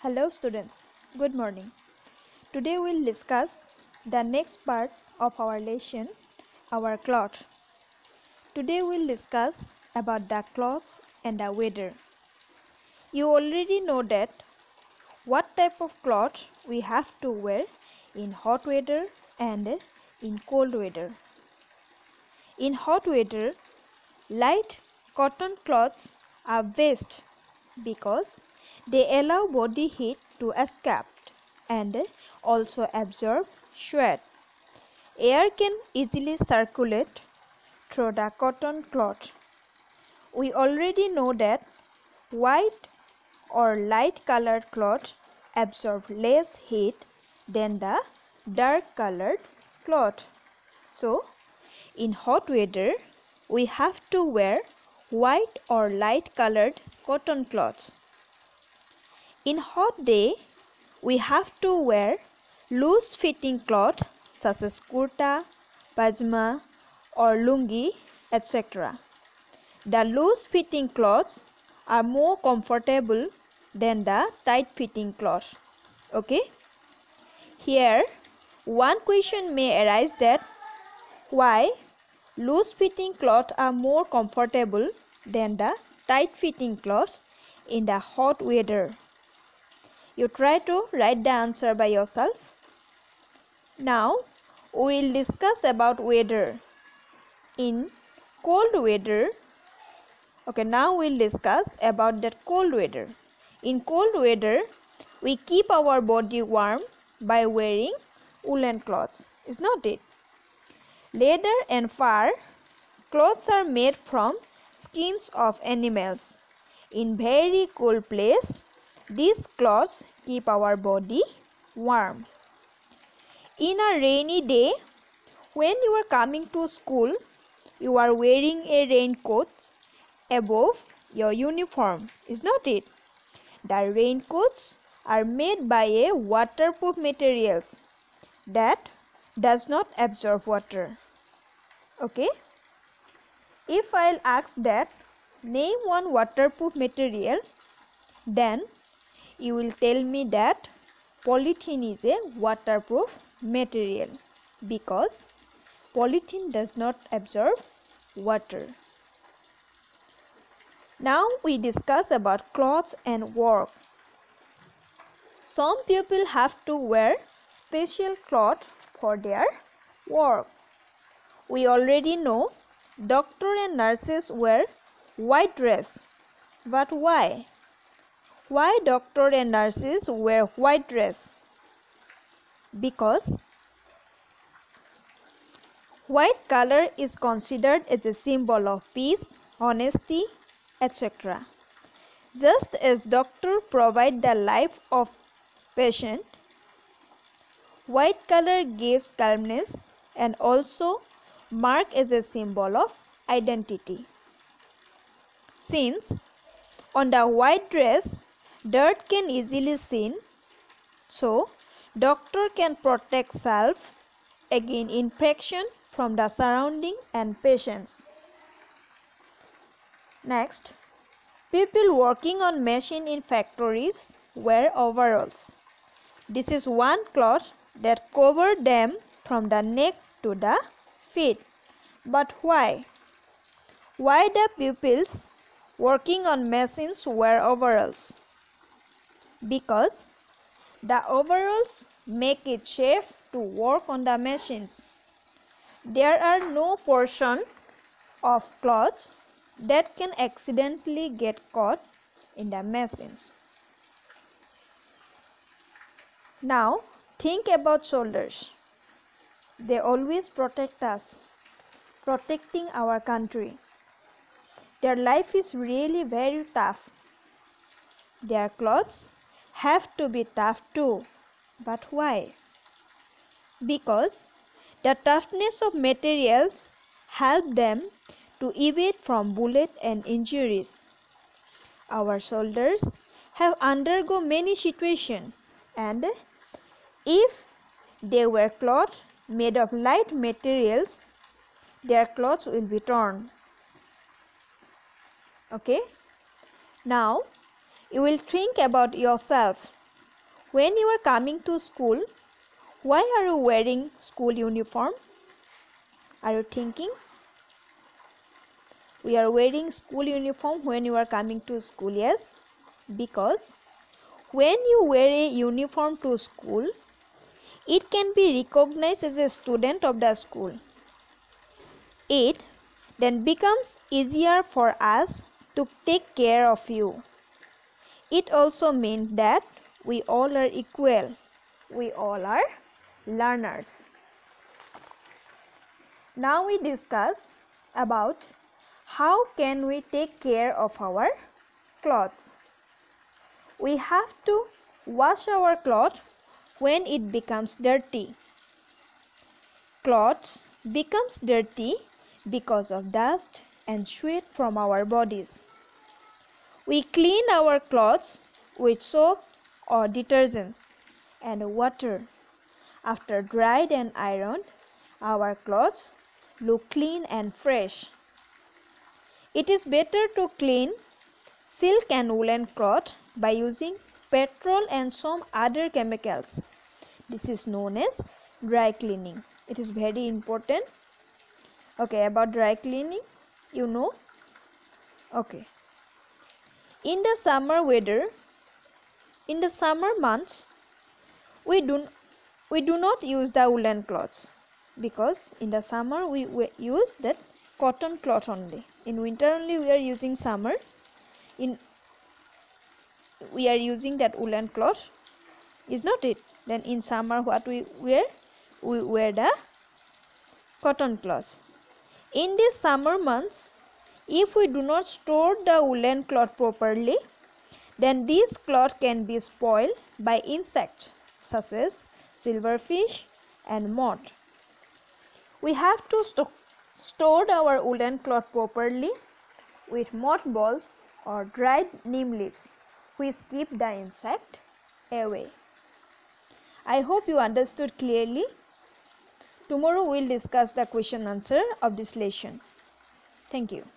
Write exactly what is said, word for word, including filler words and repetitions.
Hello students, good morning. Today we'll discuss the next part of our lesson, our cloth. Today we'll discuss about the clothes and the weather. You already know that what type of cloth we have to wear in hot weather and in cold weather. In hot weather, light cotton cloths are best because they allow body heat to escape and also absorb sweat. Air can easily circulate through the cotton cloth. We already know that white or light colored cloth absorb less heat than the dark colored cloth. So, in hot weather, we have to wear white or light colored cotton cloths. In hot day, we have to wear loose fitting cloth such as kurta, pajama or lungi, et cetera. The loose fitting clothes are more comfortable than the tight fitting cloth. Okay? Here, one question may arise that why loose fitting cloth are more comfortable than the tight fitting cloth in the hot weather. You try to write the answer by yourself. Now we will discuss about weather. In cold weather, okay, now we will discuss about that cold weather. In cold weather, we keep our body warm by wearing woolen clothes. Is not it? Leather and fur clothes are made from skins of animals. In very cold place, these clothes keep our body warm. In a rainy day, when you are coming to school, you are wearing a raincoat above your uniform, is not it? The raincoats are made by a waterproof materials that does not absorb water. Okay? If I'll ask that, name one waterproof material, then you will tell me that polythene is a waterproof material because polythene does not absorb water. Now we discuss about clothes and work. Some people have to wear special cloth for their work. We already know doctor and nurses wear white dress. But why? Why doctor and nurses wear white dress? Because white color is considered as a symbol of peace, honesty, et cetera. Just as doctor provide the life of patient, white color gives calmness and also mark as a symbol of identity. Since on the white dress, dirt can easily seen, so doctor can protect self against infection from the surrounding and patients. Next, people working on machine in factories wear overalls. This is one cloth that covers them from the neck to the feet. But why? Why the pupils working on machines wear overalls? Because the overalls make it safe to work on the machines. There are no portion of clothes that can accidentally get caught in the machines. Now think about soldiers. They always protect us, protecting our country. Their life is really very tough. Their clothes have to be tough too. But why? Because the toughness of materials help them to evade from bullet and injuries. Our soldiers have undergone many situations, and if they wear cloth made of light materials, their clothes will be torn. Okay? Now you will think about yourself. When you are coming to school, why are you wearing school uniform? Are you thinking? We are wearing school uniform when you are coming to school. Yes, because when you wear a uniform to school, it can be recognized as a student of the school. It then becomes easier for us to take care of you. It also means that we all are equal. We all are learners. Now we discuss about how can we take care of our clothes. We have to wash our clothes when it becomes dirty. Clothes becomes dirty because of dust and sweat from our bodies. We clean our clothes with soap or detergents and water. After dried and ironed, our clothes look clean and fresh. It is better to clean silk and woolen cloth by using petrol and some other chemicals. This is known as dry cleaning. It is very important. Okay, about dry cleaning, you know. Okay. In the summer weather, in the summer months, we do, we do not use the woolen cloths because in the summer we, we use that cotton cloth only. In winter only we are using summer. In we are using that woolen cloth, is not it? Then in summer what we wear? We wear the cotton cloth. In these summer months, if we do not store the woolen cloth properly, then this cloth can be spoiled by insects such as silverfish and moth. We have to st store our woolen cloth properly with mothballs or dried neem leaves, which keep the insect away. I hope you understood clearly. Tomorrow we will discuss the question answer of this lesson. Thank you.